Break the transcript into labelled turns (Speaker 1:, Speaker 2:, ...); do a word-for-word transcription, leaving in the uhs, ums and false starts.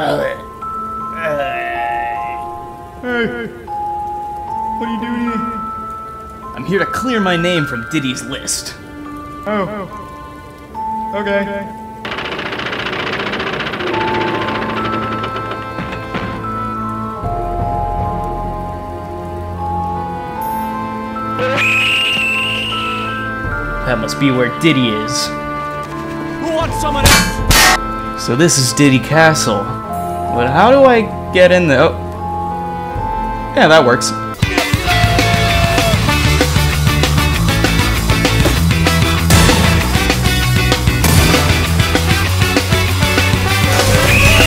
Speaker 1: Hey, what are you doing here?
Speaker 2: I'm here to clear my name from Diddy's list.
Speaker 1: Oh. Okay.
Speaker 2: That must be where Diddy is.
Speaker 3: Who wants someone else?
Speaker 2: So this is Diddy Castle. But how do I get in there? Oh. Yeah, that works.